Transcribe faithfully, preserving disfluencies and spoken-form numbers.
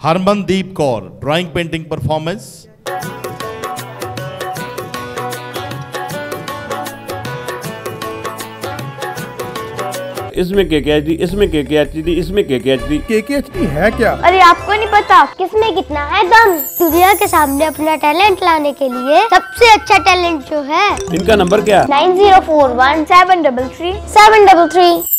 Harmandeep Kaur, drawing painting performance. इसमें के के एच डी, इसमें के के एच डी, इसमें के के एच डी। के के एच डी है क्या? अरे आपको नहीं पता किसमें कितना है दम। दुनिया के सामने अपना टैलेंट लाने के लिए सबसे अच्छा टैलेंट जो है। इनका नंबर क्या? Nine zero four one seven double three seven double three.